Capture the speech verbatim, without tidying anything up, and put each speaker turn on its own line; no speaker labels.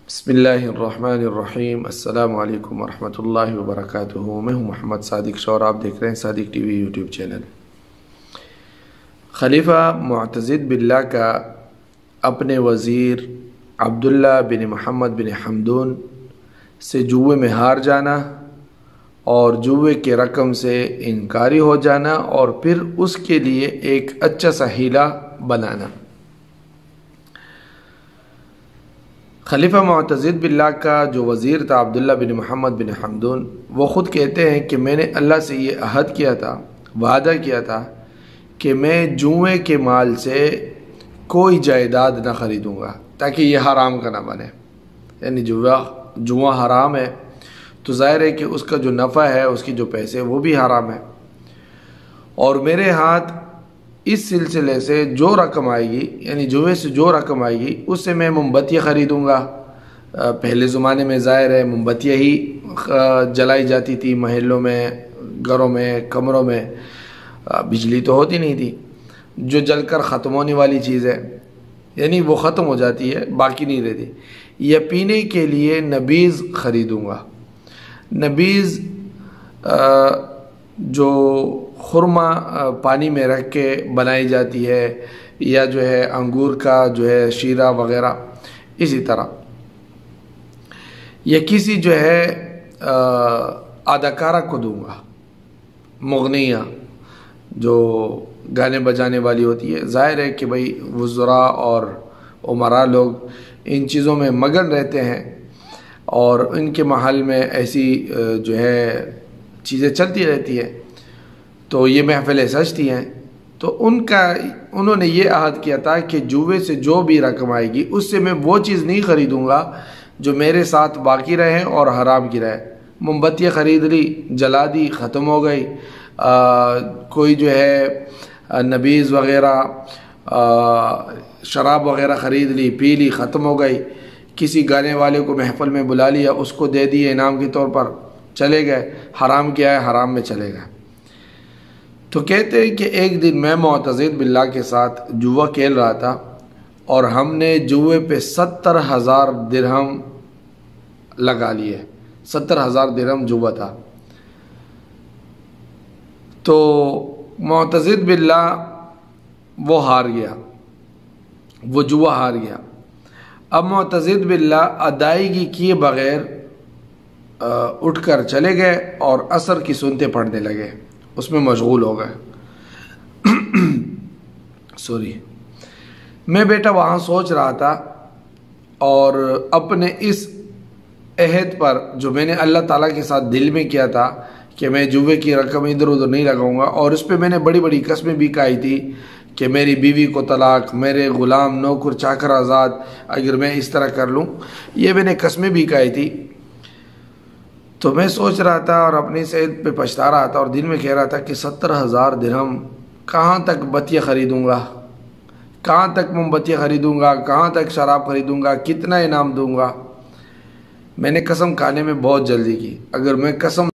بسم اللہ الرحمن الرحیم۔ السلام علیکم ورحمۃ اللہ وبرکاتہ۔ میں ہوں محمد صادق شور، آپ دیکھ رہے ہیں Sadiq T V YouTube channel. خلیفہ معتضد باللہ کا اپنے وزیر عبداللہ بن محمد بن حمدون سے جوئے میں ہار جانا اور جوئے کے رقم سے انکاری ہو جانا اور پھر اس کے لیے ایک اچھا سا ہیلہ بنانا۔ خلیفہ معتضد باللہ کا جو وزیر تھا عبداللہ بن محمد بن حمدون، وہ خود کہتے ہیں کہ میں نے اللہ سے یہ عہد کیا تھا، وعدہ کیا تھا کہ میں جوئے کے مال سے کوئی جائیداد نہ خریدوں گا تاکہ یہ حرام کا نہ بنے۔ یعنی جوا جوا حرام ہے تو ظاہر ہے کہ اس کا جو نفع ہے، اس کی جو پیسے، وہ بھی حرام ہے، اور میرے ہاتھ اس سلسلے سے جو رقم آئے گی، یعنی جوئے سے جو رقم آئے گی اس سے میں موم بتیاں خریدوں گا۔ پہلے زمانے میں ظاہر ہے موم بتیاں ہی جلائی جاتی تھی محلوں میں، گھروں میں، کمروں میں، بجلی تو ہوتی نہیں تھی، جو جل کر ختم ہونے والی چیز ہے، یعنی وہ ختم ہو جاتی ہے، باقی نہیں رہتی۔ یہ پینے کے لیے نبیذ خریدوں گا۔ نبیذ جو خرما پانی میں رکھ کے بنائی جاتی ہے، یا جو ہے انگور کا جو ہے شیرہ وغیرہ، اسی طرح یا کسی جو ہے اداکارہ کو دوں گا، مغنیہ جو گانے بجانے والی ہوتی ہے۔ ظاہر ہے کہ بھئی وزراء اور امراء لوگ ان چیزوں میں مگن رہتے ہیں اور ان کے محل میں ایسی جو ہے چیزیں چلتی رہتی ہے، تو یہ محفلیں سجتی ہیں، تو ان کا انہوں نے یہ عہد کیا تھا کہ جوئے سے جو بھی رقم آئے گی اس سے میں وہ چیز نہیں خریدوں گا جو میرے ساتھ باقی رہے اور حرام کی رہے۔ موم بتیاں خرید لی، جلا دی، ختم ہو گئی، آ, کوئی جو ہے نبیذ وغیرہ شراب وغیرہ خرید لی، پی لی، ختم ہو گئی، کسی گانے والے کو محفل میں بلا لیا، اس کو دے دیے انعام کے طور پر، چلے گئے، حرام کیا ہے، حرام میں چلے گئے۔ تو کہتے ہیں کہ ایک دن میں معتضد باللہ کے ساتھ جوا کھیل رہا تھا اور ہم نے جوئے پہ ستر ہزار درہم لگا لیے۔ ستر ہزار درہم جوا تھا۔ تو معتضد باللہ وہ ہار گیا، وہ جوا ہار گیا۔ اب معتضد باللہ ادائیگی کیے بغیر اٹھ کر چلے گئے اور عصر کی سنتیں پڑھنے لگے، اس میں مشغول ہو گئے۔ سوری میں بیٹا وہاں سوچ رہا تھا اور اپنے اس عہد پر جو میں نے اللہ تعالیٰ کے ساتھ دل میں کیا تھا کہ میں جوئے کی رقم ادھر ادھر نہیں لگاؤں گا، اور اس پہ میں نے بڑی بڑی قسمیں بھی کھائی تھی کہ میری بیوی کو طلاق، میرے غلام نوکر چاکر آزاد اگر میں اس طرح کر لوں، یہ میں نے قسمیں بھی کھائی تھی۔ تو میں سوچ رہا تھا اور اپنی صحت پہ پچھتا رہا تھا اور دل میں کہہ رہا تھا کہ ستر ہزار درہم کہاں تک بتیاں خریدوں گا، کہاں تک موم بتیاں خریدوں گا، کہاں تک شراب خریدوں گا، کتنا انعام دوں گا۔ میں نے قسم کھانے میں بہت جلدی کی، اگر میں قسم